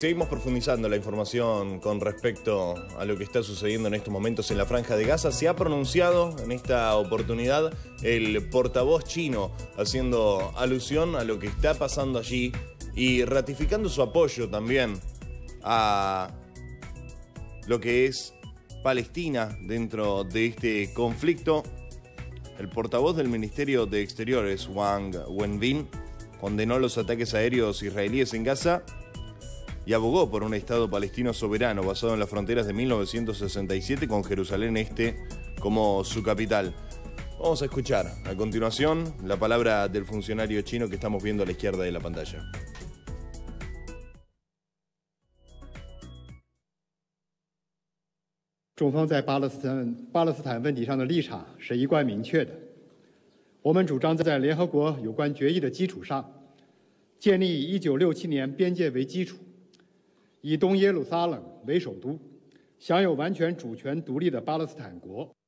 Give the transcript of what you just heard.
Seguimos profundizando la información con respecto a lo que está sucediendo en estos momentos en la Franja de Gaza. Se ha pronunciado en esta oportunidad el portavoz chino haciendo alusión a lo que está pasando allí y ratificando su apoyo también a lo que es Palestina dentro de este conflicto. El portavoz del Ministerio de Exteriores, Wang Wenbin, condenó los ataques aéreos israelíes en Gaza y abogó por un Estado palestino soberano basado en las fronteras de 1967 con Jerusalén Este como su capital. Vamos a escuchar a continuación la palabra del funcionario chino que estamos viendo a la izquierda de la pantalla. 中方在巴勒斯坦问题上的立场是一贯明确的。我们主张在联合国有关决议的基础上，建立以1967年边界为基础，以东耶路撒冷为首都，享有完全主权独立的巴勒斯坦国。